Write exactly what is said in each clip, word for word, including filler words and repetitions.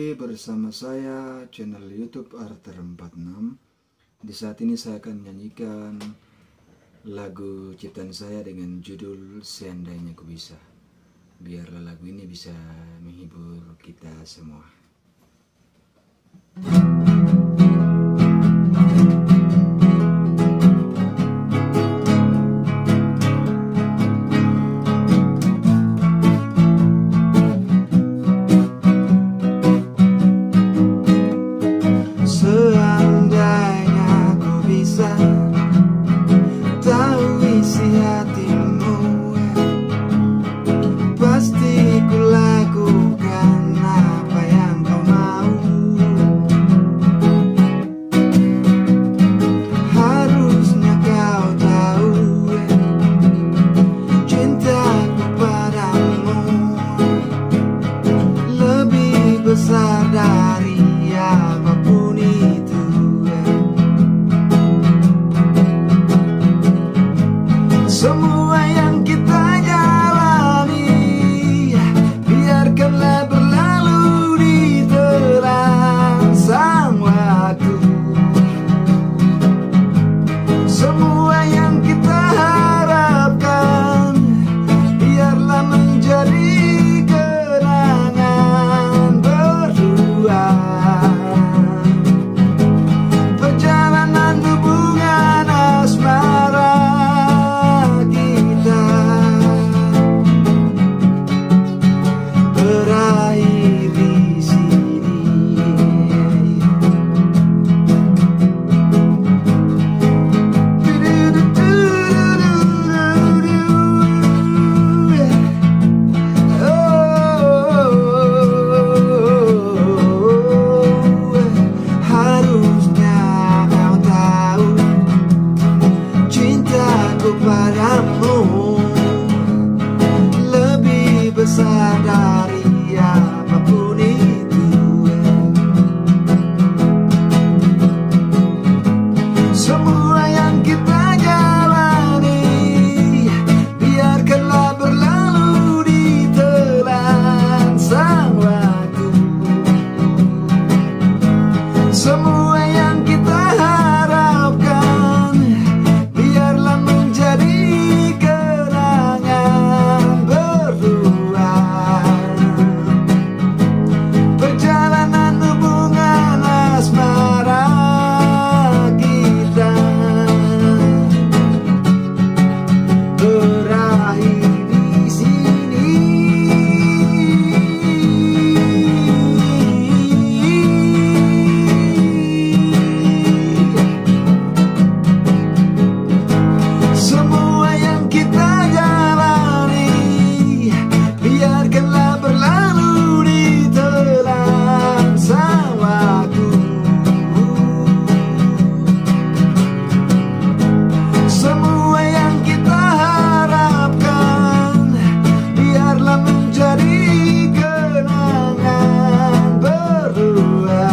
kembali bersama saya channel YouTube Arthur empat puluh enam. Di saat ini saya akan menyanyikan lagu ciptaan saya dengan judul Seandainya Ku Bisa. Biarlah lagu ini bisa menghibur kita semua. Seandainya ku bisa tahu isi hatimu, pasti ku lakukan apa yang kau mau. Harusnya kau tahu cintaku padamu lebih besar dari apapun itu. Semua yang kita jalani biarkanlah berlalu ditelan sang waktu. Semua yang kita harapkan biarlah menjadi kenangan berdua. Perjalanan hubungan asmara kita berakhir di sini. Harusnya kau tahu cintaku padamu lebih besar dari apapun itu. Semua yang kita jalani biarkanlah berlalu ditelan sang waktu. Semua yang kita harapkan biarlah menjadi kenangan berdua. Perjalanan hubungan asmara kita berakhir di sini. Semua yang kita jalani biarkanlah berlalu ditelan sang waktu. Semua yang kita harapkan biarlah menjadi kenangan berdua.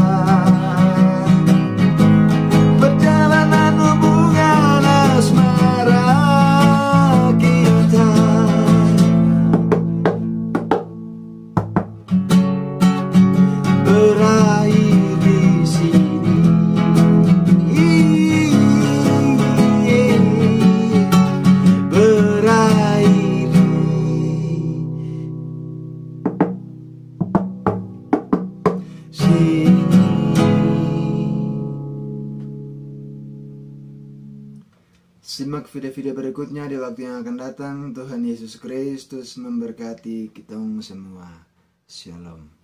Perjalanan hubungan asmara kita berakhir di sini. Berakhir di sini. Simak video-video berikutnya di waktu yang akan datang. Tuhan Yesus Kristus memberkati kita semua. Shalom.